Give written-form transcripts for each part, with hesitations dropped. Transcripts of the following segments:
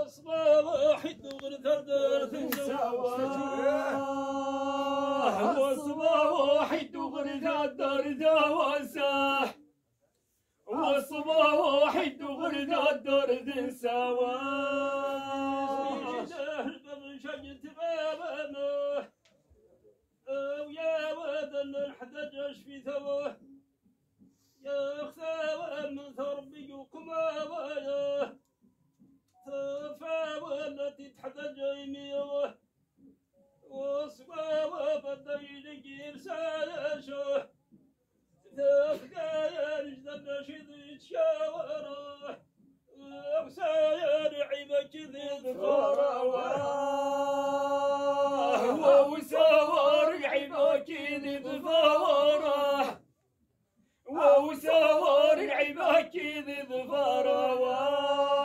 وصباح الدغر ثردر سواه وصباح الدغر ثردر سواه وصباح الدغر ثردر سواه شجت بابنا ويا ودن الحدجش في ثواه يا خثاوى من ثربي وقماواه فاوى تتحدج يميوه وصواوى بديل جير سايشه تفقايا نجد نشيد يتشاوره وسايا نعيبك ذي ظفاره وساوى نعيبك ذي ظفاره وساوى نعيبك ذي ظفاره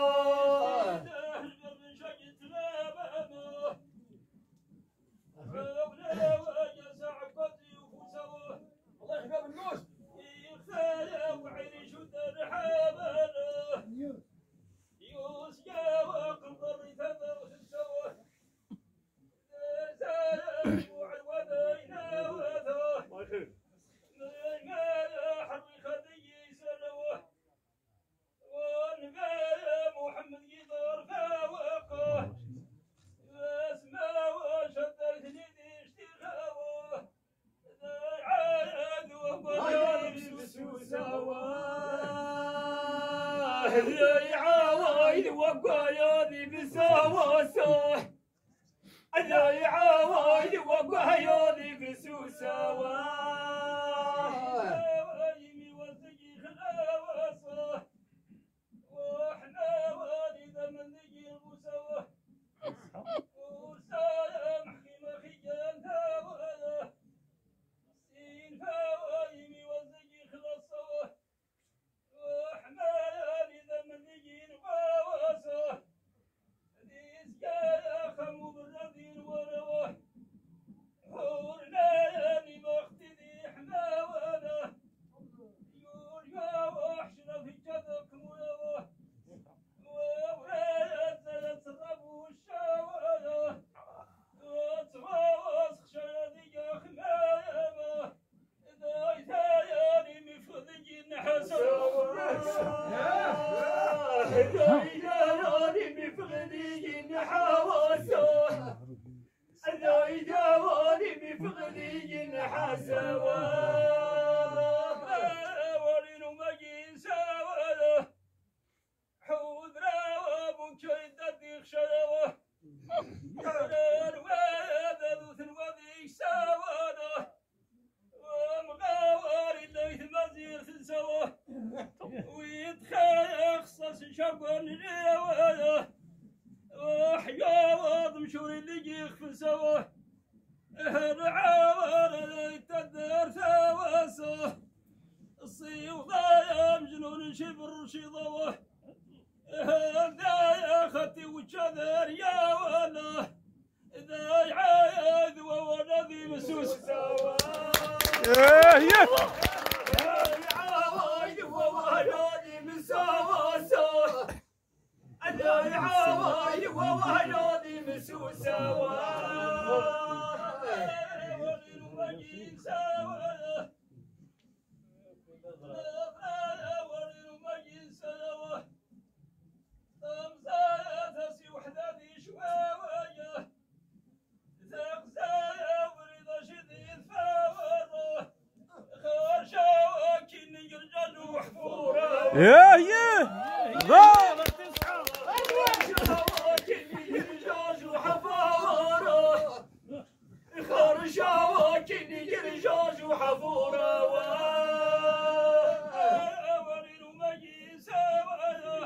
يا عوايد وقايادي بسواسه يا عوايد وقايادي بسوسه يمي وسقي خلاوسه واحنا والد من نجي المسوه وسايا محكمه خيان ثاوله سين فاويمي وسقي خلاصه واحنا من نجي نقاوسه ديس يا خمو بالردين وروه حورنا يا مختدي حماونا يقول يا وحشنا في جدك ملوه وورايا زلت الرب والشاوله وتواصخ شادي يا خمايمه داي ثاياني مفضي نحسوه دايداني بفقدي نحواسه دايداني بفقدي نحسوه ولين مجين ساوله حودرا ومنكيد ديخ شلوه حرر وذذوث الوذيك ساوله ومغاور الليث مزير تنسوه ويتخيخ صص شبن ريوه وحيا وضم شوري اللي جيخ في سوه العاور اللي تدر ثواسه الصيوضة مجنون شبر شضوه ذا خطي وشذر يا ولا ذا عايد وولدي مسوس سوا عوايد وولدي مسوسه ولين مجين سوا ولين مجين سوا امزايا تسي وحدتي شوايه تغزايا وريضه شديد فاوره خرشاوه كني يرجل وحفوره يا خرشاوه كني يرجل وحفوره ولين مجين سوا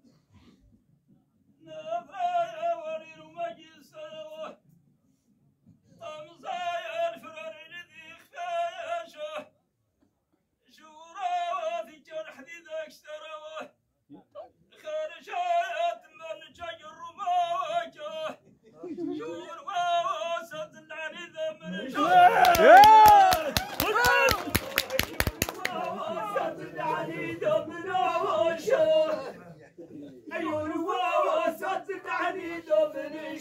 نفايا ولين مجين سوا طمزايا الفرار الذي خفايشه شوراوه في جرح ذي ذاك سروه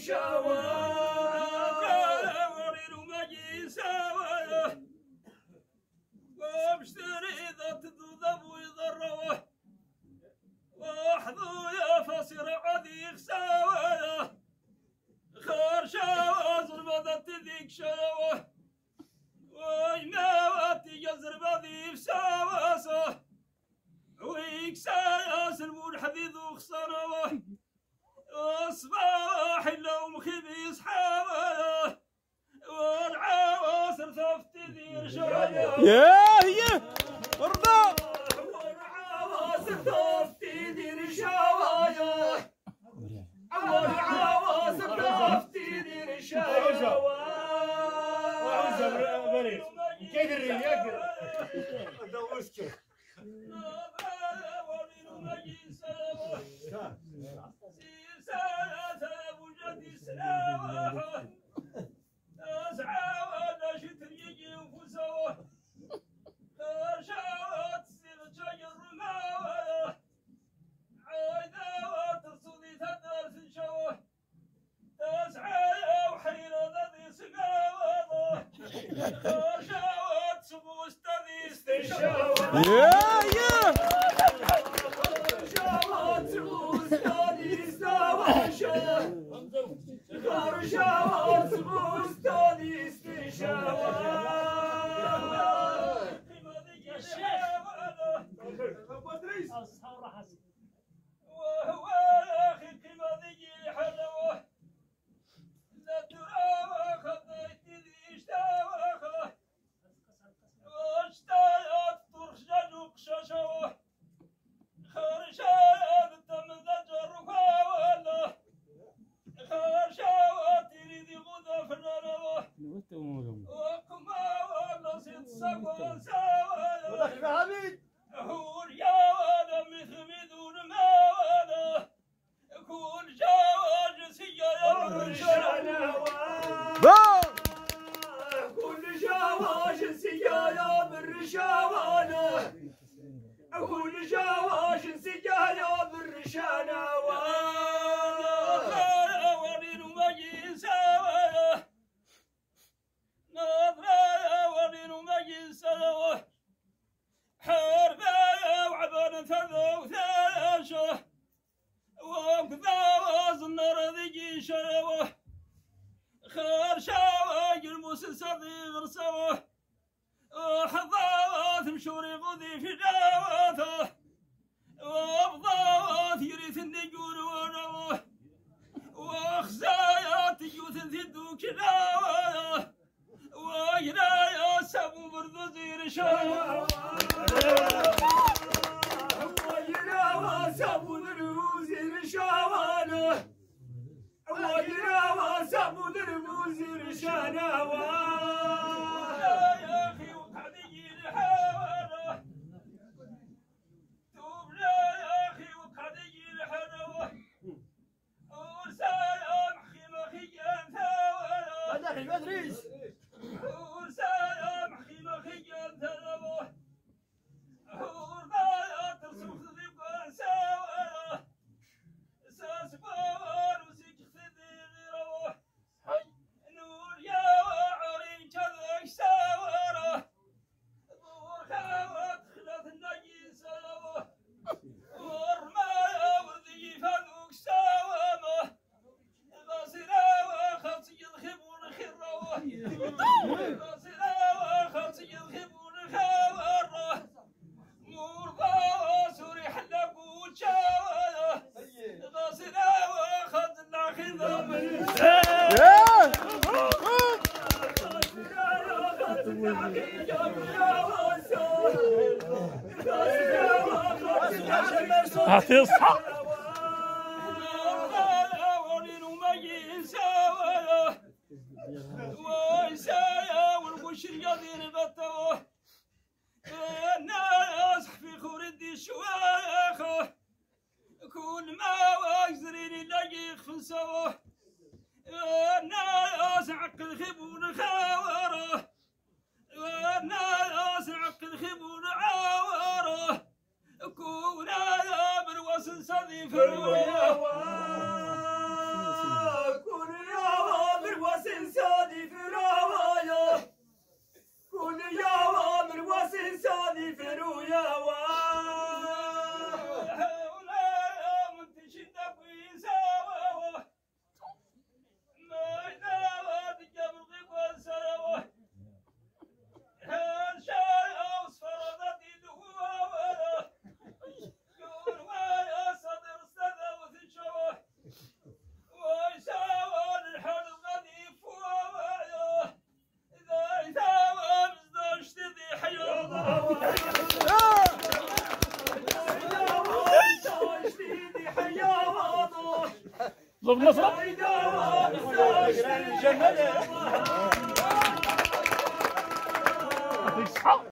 صباح اللوم خبيص حاوله والعواصر تفتدي شويه يا ارضى والعواصر تفتدي شويه والعواصر تفتدي شويه كيف الرياق دوشك حظاظ مشوري غذي في جواته وابضاوات يريث النجور ونوه واخزايات يوث ثدو كلاوه وينايا سبو بردزير شاوه وينايا سبو بردزير شاوه وينايا سبو بردزير شاوه هتصحى ويسايا والقش اليضين بطوه الناس في خورد الشواخه كل ما واجزرين اللي يخفنسوه الناس عقل خبون خاوره الناس عقل خبون عاوره كونا يا بروس صديف الروح كونا ضرب نصر. الجمل